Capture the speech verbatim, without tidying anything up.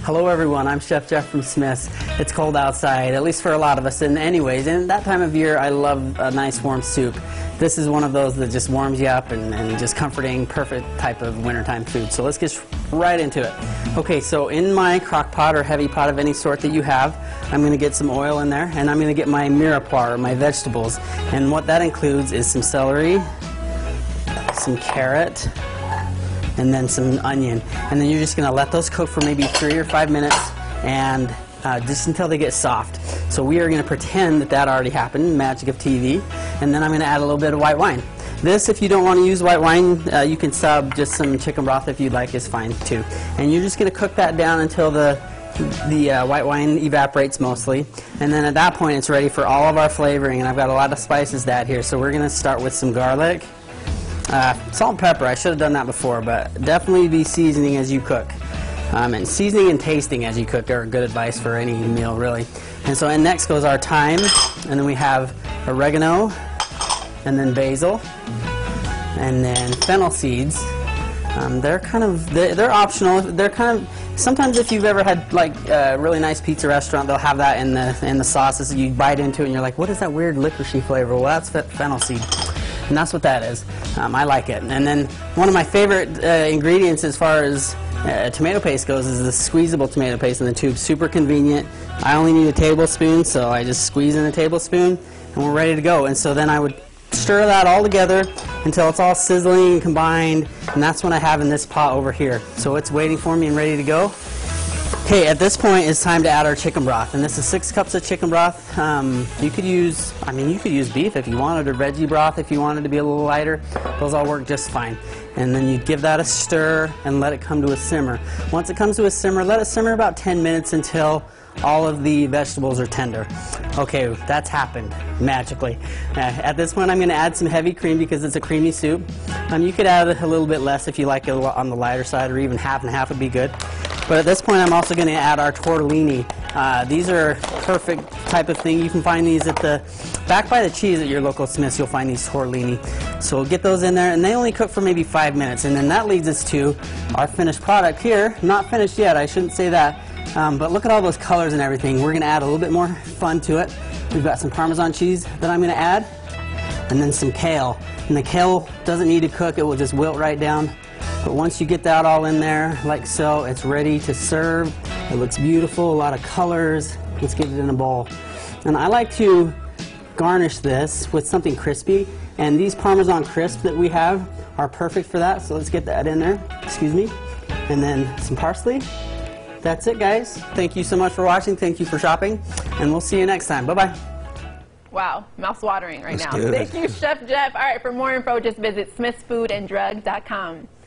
Hello everyone, I'm Chef Jeff from Smith's. It's cold outside, at least for a lot of us. And anyways, in that time of year, I love a nice warm soup. This is one of those that just warms you up and, and just comforting, perfect type of wintertime food. So let's get right into it. Okay, so in my crock pot or heavy pot of any sort that you have, I'm going to get some oil in there, and I'm going to get my mirepoix, or my vegetables. And what that includes is some celery, some carrot, and then some onion. And then you're just going to let those cook for maybe three or five minutes and uh, just until they get soft. So we are going to pretend that that already happened, magic of T V, and then I'm going to add a little bit of white wine. This, if you don't want to use white wine, uh, you can sub just some chicken broth if you'd like, is fine too. And you're just going to cook that down until the the uh, white wine evaporates mostly, and then at that point it's ready for all of our flavoring. And I've got a lot of spices to add here, so we're going to start with some garlic. Uh, salt and pepper, I should have done that before, but definitely be seasoning as you cook. Um, and seasoning and tasting as you cook are good advice for any meal, really. And so and next goes our thyme, and then we have oregano, and then basil, and then fennel seeds. Um, they're kind of, they're, they're optional. They're kind of, sometimes if you've ever had like a really nice pizza restaurant, they'll have that in the, in the sauces. You bite into it and you're like, what is that weird licoricey flavor? Well, that's fennel seed. And that's what that is. Um, I like it. And then one of my favorite uh, ingredients as far as uh, tomato paste goes is the squeezable tomato paste in the tube. Super convenient. I only need a tablespoon, so I just squeeze in a tablespoon and we're ready to go. And so then I would stir that all together until it's all sizzling and combined, and that's what I have in this pot over here. So it's waiting for me and ready to go. Okay, at this point it's time to add our chicken broth, and this is six cups of chicken broth. Um, you could use, I mean, you could use beef if you wanted, or veggie broth if you wanted to be a little lighter. Those all work just fine. And then you give that a stir and let it come to a simmer. Once it comes to a simmer, let it simmer about ten minutes until all of the vegetables are tender. Okay, that's happened magically. Uh, at this point I'm going to add some heavy cream because it's a creamy soup. Um, you could add a little bit less if you like it on the lighter side, or even half and half would be good. But at this point I'm also going to add our tortellini. Uh, these are perfect type of thing. You can find these at the, back by the cheese at your local Smith's, you'll find these tortellini. So we'll get those in there, and they only cook for maybe five minutes. And then that leads us to our finished product here. Not finished yet, I shouldn't say that. Um, but look at all those colors and everything. We're going to add a little bit more fun to it. We've got some Parmesan cheese that I'm going to add, and then some kale. And the kale doesn't need to cook, it will just wilt right down. But once you get that all in there, like so, it's ready to serve. It looks beautiful, a lot of colors. Let's get it in a bowl. And I like to garnish this with something crispy, and these Parmesan crisps that we have are perfect for that, so let's get that in there. Excuse me. And then some parsley. That's it, guys. Thank you so much for watching. Thank you for shopping, and we'll see you next time. Bye-bye. Wow, mouth-watering right That's now. good. Thank you, Chef Jeff. All right, for more info, just visit smiths food and drug dot com.